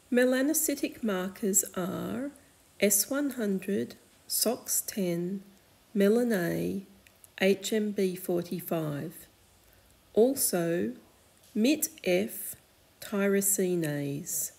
Melanocytic markers are S100, SOX10, melanA, HMB45. Also, MITF, tyrosinase.